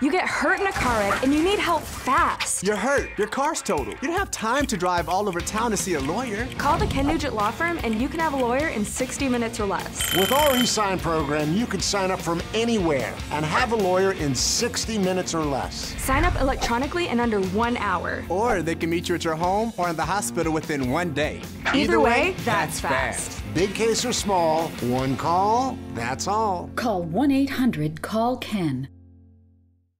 You get hurt in a car wreck and you need help fast. You're hurt. Your car's totaled. You don't have time to drive all over town to see a lawyer. Call the Ken Nugent Law Firm and you can have a lawyer in 60 minutes or less. With our e-sign program, you can sign up from anywhere and have a lawyer in 60 minutes or less. Sign up electronically in under 1 hour. Or they can meet you at your home or in the hospital within 1 day. Either way, that's fast. Big case or small, one call, that's all. Call 1-800-CALL-KEN.